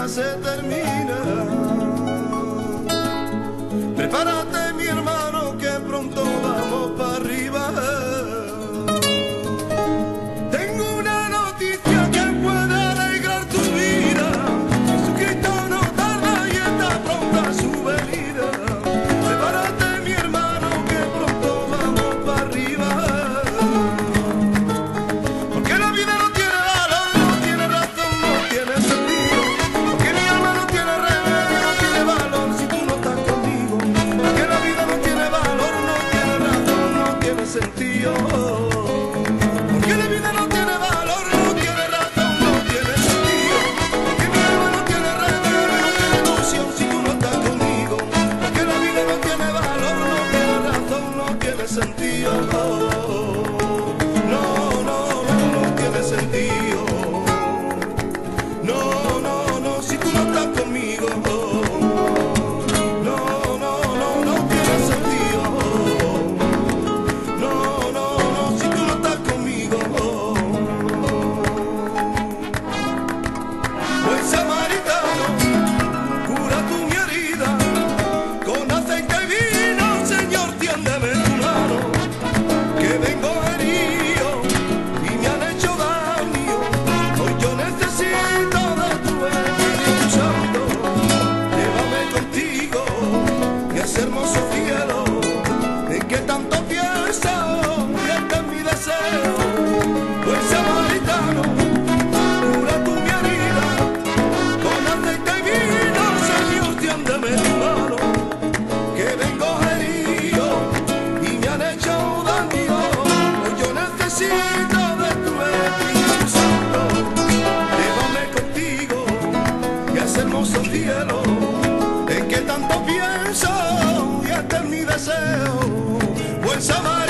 fiesta se termina. Prepárate, mi hermano, que pronto vamos para arriba. Tengo una noticia que puede alegrar tu vida. Jesucristo no tarda y está pronta su venida. Prepárate, mi hermano, que pronto vamos para arriba. Porque la vida no tiene valor, no tiene razón, no tiene sentido. Porque mi alma no tiene remedio, no tiene valor si tú no estás conmigo. Porque la vida no tiene valor, no tiene razón, no tiene sentido. Porque la vida no tiene valor, no tiene razón, no tiene sentido. Porque mi alma no tiene remedio, no tiene ilusión si tú no estás conmigo. Porque la vida no tiene valor, no tiene razón, no tiene sentido. No, no, no, no tiene sentido. No, no, no, si tú no estás conmigo. No, no, no, no tiene sentido. No, no, no, si tú no estás conmigo. Buen samaritano, cura tu mi herida. Con aceite y vino, Señor, tiéndeme tu mano. Que vengo herido y me han hecho daño. Hoy yo necesito de tu Espíritu Santo. Llévame contigo y a ese hermoso cielo en que tanto pienso y este es mi deseo. Buen samaritano, cura tu mi herida. Con aceite y vino, Señor, tiéndeme tu mano. Que vengo herido y me han hecho daño. Hoy yo necesito de tu Espíritu Santo. Llévame contigo y a ese hermoso cielo en que tanto pienso y este es mi deseo. Buen samaritano,